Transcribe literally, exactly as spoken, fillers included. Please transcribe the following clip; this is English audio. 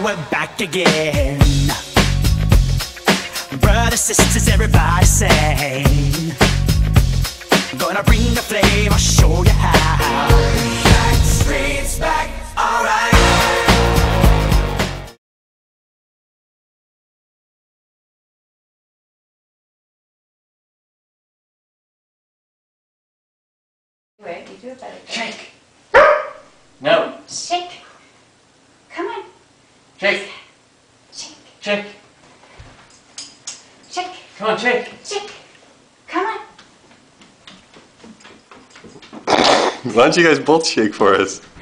we're back again. Brothers, sisters, everybody sing. Gonna bring the flame, I'll show you how. Back streets back, alright. Wait, you do it better. Shake. No. Shake. Come on. Shake. Shake. Shake. Shake. Come on, shake. Shake. Come on. Why don't you guys both shake for us?